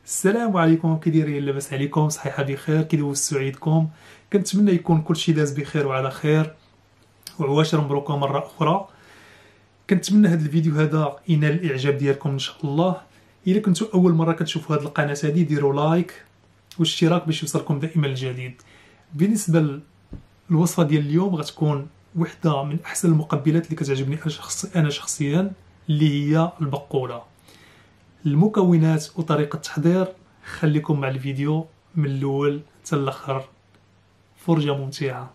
السلام عليكم، كي دايرين؟ لاباس عليكم؟ صحيحه بخير؟ كي دوزتو عيدكم؟ كنتمنى يكون كلشي داز بخير وعلى خير وعواشر مبروكه مره اخرى. كنتمنى هذا الفيديو هذا ينال الاعجاب ديالكم ان شاء الله. الا كنتو اول مره كتشوفوا هذه القناه هذه ديروا لايك واشتراك باش يوصلكم دائما الجديد. بالنسبه للوصفه ديال اليوم غتكون وحده من احسن المقبلات اللي كتعجبني انا شخصيا، اللي هي البقوله. المكونات وطريقة التحضير خليكم مع الفيديو من الأول حتى الآخر، فرجة ممتعة.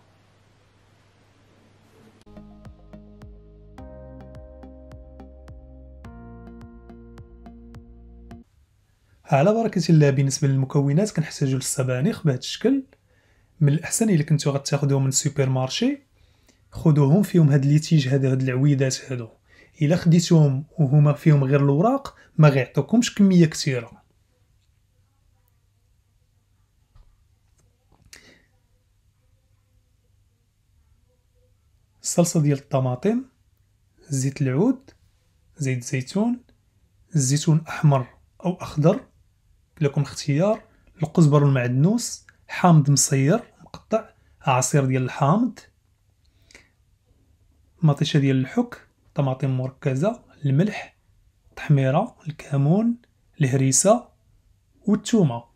على بركة الله، بالنسبة للمكونات كنحتاجو للسبانخ بهذا الشكل. من الأحسن إلا كنتو غتاخدوهم من السوبر مارشي خذوهم فيهم هاد ليتيج هاد العويدات هادو. إلا خديتوهم وهما فيهم غير الوراق ما غيعطوكمش كمية كثيرة. الصلصة ديال الطماطم، زيت العود، زيت الزيتون، الزيتون أحمر أو أخضر لكم اختيار، القزبر والمعدنوس، حامض مصير مقطع، عصير ديال الحامض، مطيشة ديال الحك، طماطم مركزة، الملح، التحميرة، الكمون، الهريسة والثومة.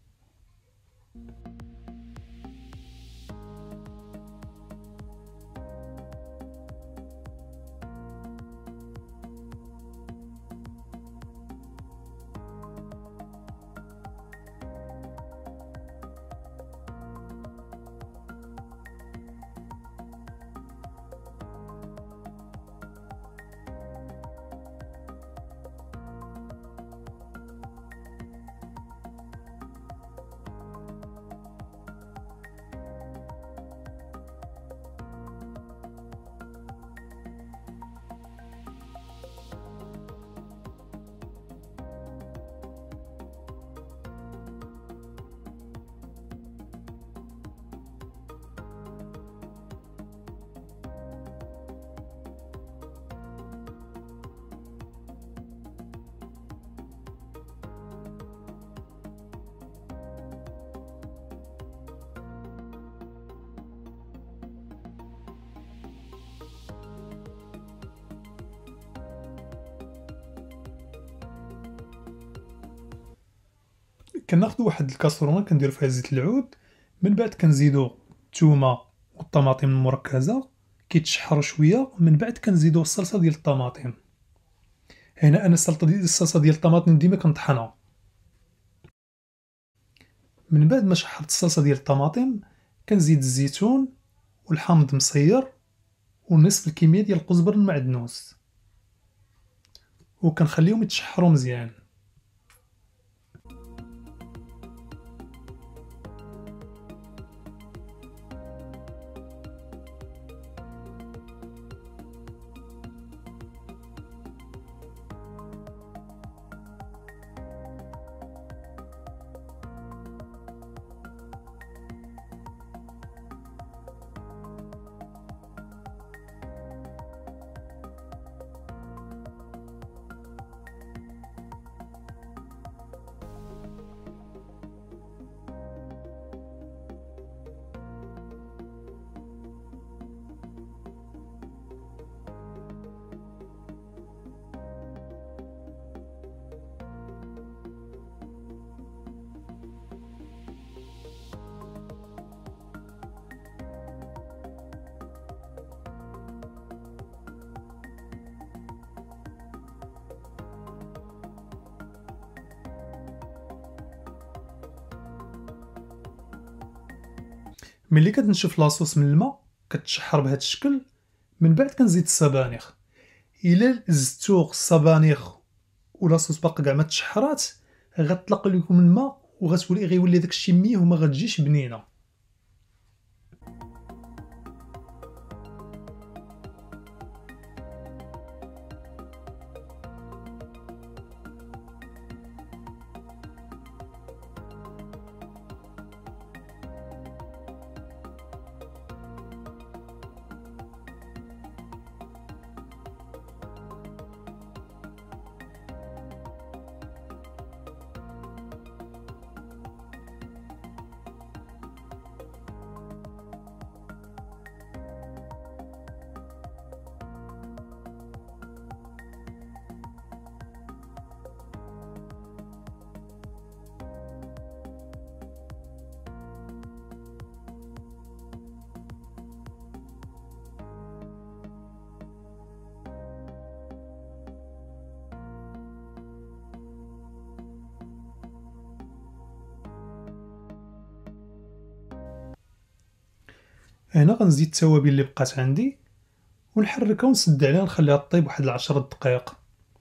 كناخدو واحد الكاسرونه كنديرو فيها زيت العود، من بعد كنزيدو الثومه والطماطم المركزه كيتشحروا شويه، من بعد كنزيدو الصلصه ديال الطماطم. هنا انا الصلصه ديال الطماطم ديما كنطحنها. من بعد ما شحرت الصلصه ديال الطماطم كنزيد الزيتون والحامض مصير ونصف الكميه ديال القزبر المعدنوس وكنخليهم يتشحروا مزيان. ملي كتنشف لاصوص من الماء كتشحر بهذا الشكل، من بعد كنزيد السبانخ. الا زدتو السبانخ ولاصوص باقا كاع ما تشحرات غتطلق لكم الماء غيولي داك الشيء ميه وما غتجيش بنينه. هنا غنزيد التوابل اللي بقات عندي ونحركها ونسد عليها نخليها طيب واحد 10 دقائق.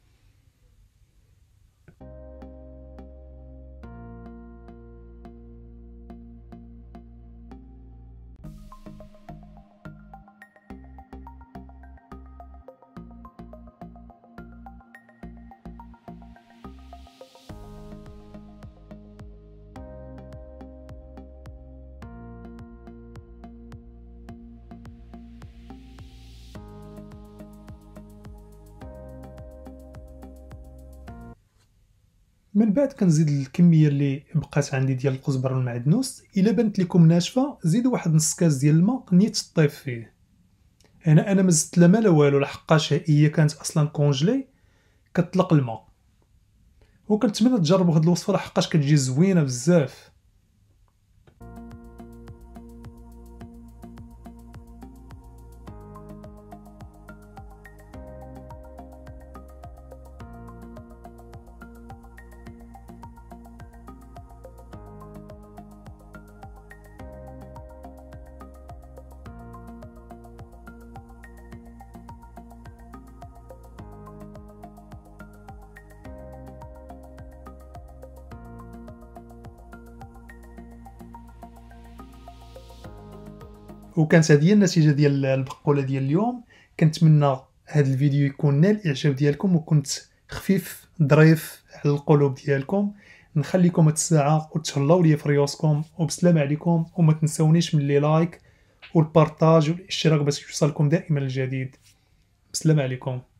من بعد كنزيد الكميه اللي بقات عندي ديال الكزبره والمعدنوس. الا بانت لكم ناشفه زيدوا واحد نص كاس ديال الماء نيت طيب فيه. هنا انا ما زدت لا ما لا والو لحقاش هي كانت اصلا كونجلي كتطلق الماء. وكنتمنى تجربوا هاد الوصفه لحقاش كتجي زوينه بزاف. وكانت هذه هي النتيجه ديال البقوله ديال اليوم. كنتمنى هذا الفيديو يكون نال الاعجاب ديالكم وكنت خفيف ظريف على القلوب ديالكم. نخليكم هاد الساعه وتهلاو ليا في ريوسكم وبسلام عليكم. وما تنسونيش من لي لايك والبارطاج والاشتراك باش يوصلكم دائما الجديد. بسلام عليكم.